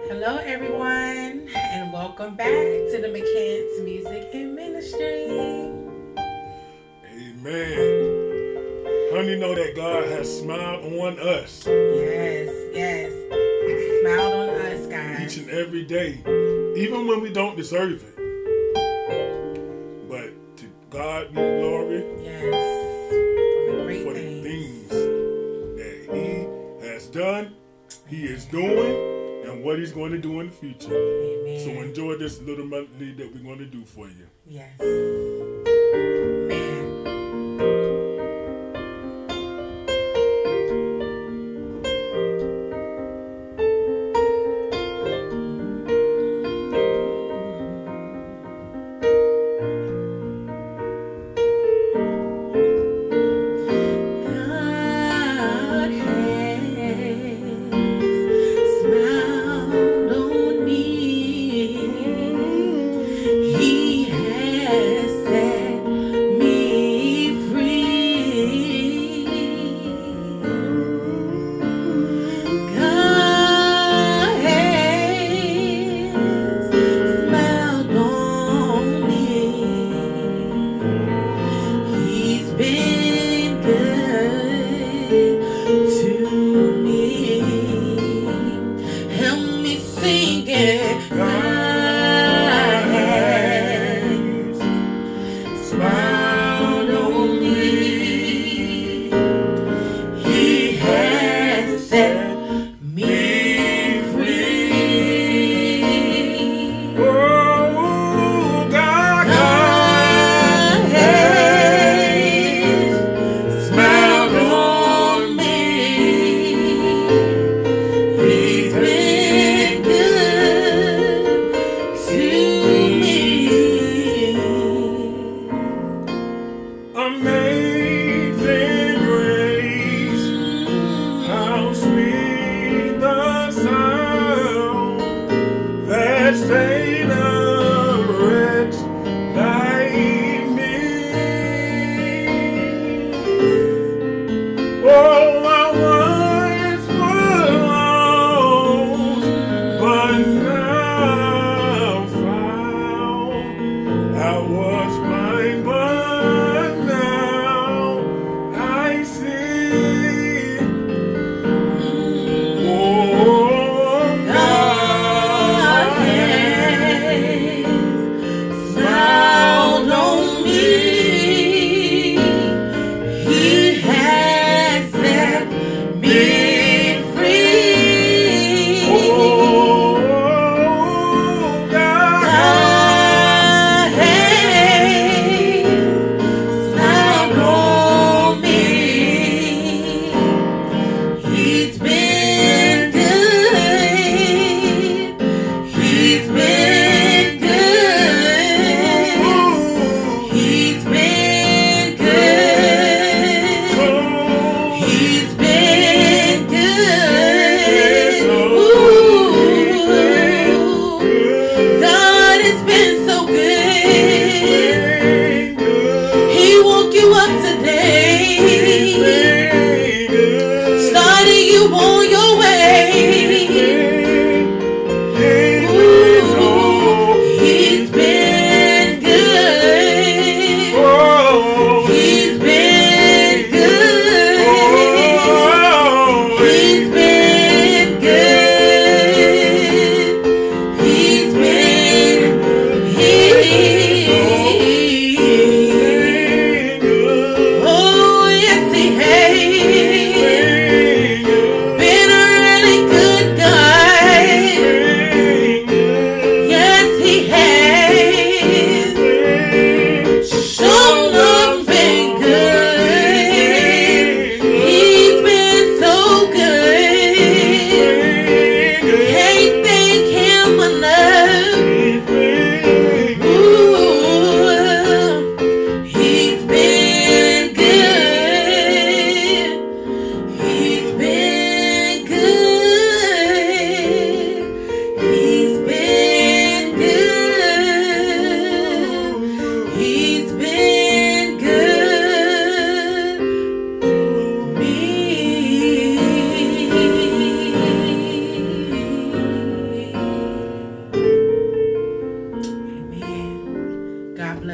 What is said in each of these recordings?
Hello, everyone, and welcome back to the McCants Music and Ministry. Amen. Honey, know that God has smiled on us. Yes. Smiled on us, guys. Each and every day, even when we don't deserve it. But to God be the glory. Yes. For the things that He has done, He is doing, and what He's going to do in the future. Amen. So enjoy this little melody that we're going to do for you. Yes. Man.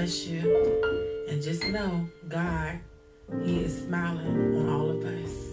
bless you. And just know, God, He is smiling on all of us.